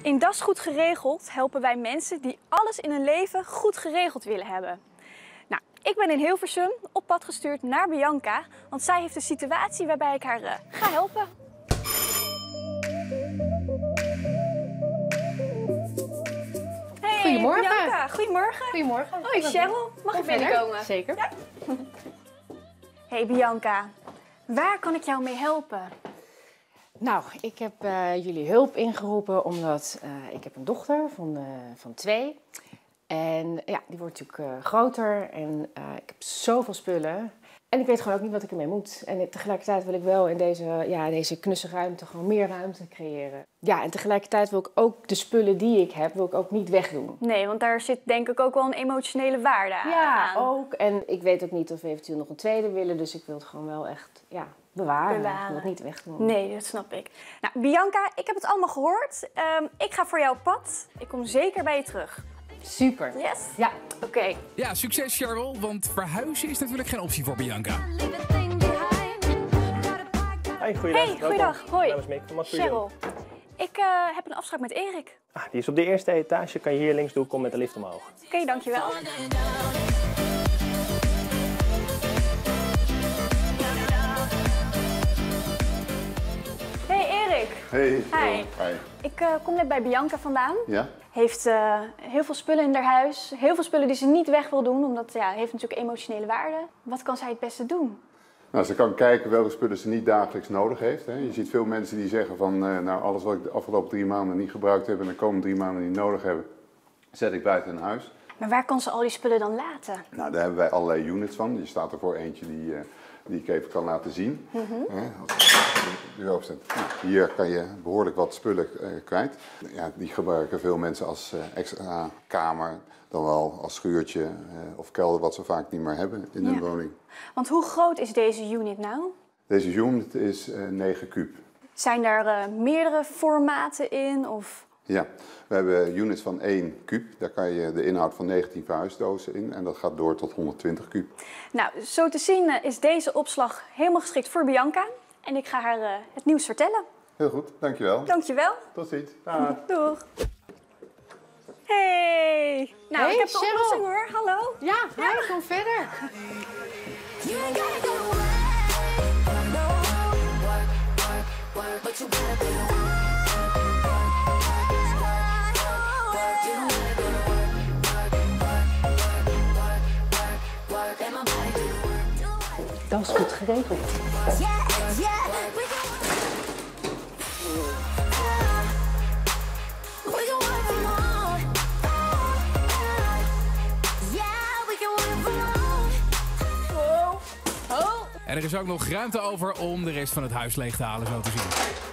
In Das Goed Geregeld helpen wij mensen die alles in hun leven goed geregeld willen hebben. Nou, ik ben in Hilversum op pad gestuurd naar Bianca, want zij heeft een situatie waarbij ik haar ga helpen. Hey, Goedemorgen. Bianca, goedemorgen. Goedemorgen. Hoi Cheryl, mag ik binnenkomen? Zeker. Ja. Hey Bianca, waar kan ik jou mee helpen? Nou, ik heb jullie hulp ingeroepen omdat ik heb een dochter van 2. En ja, die wordt natuurlijk groter en ik heb zoveel spullen. En ik weet gewoon ook niet wat ik ermee moet. En tegelijkertijd wil ik wel in deze knusse ruimte gewoon meer ruimte creëren. Ja, en tegelijkertijd wil ik ook de spullen die ik heb, wil ik ook niet wegdoen. Nee, want daar zit denk ik ook wel een emotionele waarde aan. Ja, ook. En ik weet ook niet of we eventueel nog een tweede willen. Dus ik wil het gewoon wel echt bewaren. Ik wil het niet wegdoen. Nee, dat snap ik. Nou, Bianca, ik heb het allemaal gehoord. Ik ga voor jou op pad. Ik kom zeker bij je terug. Super. Yes? Ja. Oké. Ja, succes Cheryl, want verhuizen is natuurlijk geen optie voor Bianca. Hey, goeiedag. Hey, goeiedag. Hoi. Mijn naam is Mick van Max Cheryl, ik heb een afspraak met Erik. Die is op de eerste etage. Kan je hier links doen, kom met de lift omhoog. Oké, dankjewel. Hey Erik. Hey. Hi. Hi. Ik kom net bij Bianca vandaan. Ja? Heeft heel veel spullen in haar huis. Heel veel spullen die ze niet weg wil doen, omdat heeft natuurlijk emotionele waarde. Wat kan zij het beste doen? Nou, ze kan kijken welke spullen ze niet dagelijks nodig heeft. Hè. Je ziet veel mensen die zeggen van, nou alles wat ik de afgelopen 3 maanden niet gebruikt heb en de komende 3 maanden niet nodig hebben, zet ik buiten in huis. Maar waar kan ze al die spullen dan laten? Nou, daar hebben wij allerlei units van. Je staat er voor eentje die ik even kan laten zien. Hier kan je behoorlijk wat spullen kwijt. Ja, die gebruiken veel mensen als extra kamer, dan wel als schuurtje of kelder, wat ze vaak niet meer hebben in hun woning. Want hoe groot is deze unit nou? Deze unit is 9 kuub. Zijn daar meerdere formaten in? Of? Ja, we hebben units van 1 kuub. Daar kan je de inhoud van 19 verhuisdozen in en dat gaat door tot 120 kuub. Nou, zo te zien is deze opslag helemaal geschikt voor Bianca. En ik ga haar het nieuws vertellen. Heel goed, dankjewel. Dankjewel. Tot ziens. Dag. Doeg. Hey. Nou, Hey, ik heb de Cheryl. oplossing hoor. Hallo. Ja, kom verder. Dat is goed geregeld. En er is ook nog ruimte over om de rest van het huis leeg te halen, zo te zien.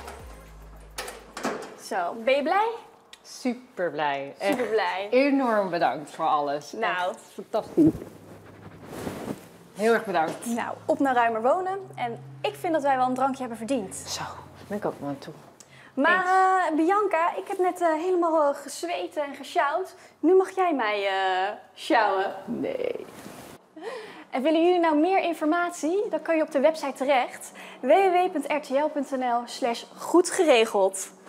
Zo, ben je blij? Super blij. Super blij. Enorm bedankt voor alles. Nou. Echt fantastisch. Heel erg bedankt. Nou, op naar ruimer wonen. En ik vind dat wij wel een drankje hebben verdiend. Zo, ben ik ook wel aan toe. Maar Bianca, ik heb net helemaal gezweet en gesjouwd. Nu mag jij mij sjouwen. Nee. En willen jullie nou meer informatie? Dan kan je op de website terecht. www.rtl.nl/goedgeregeld.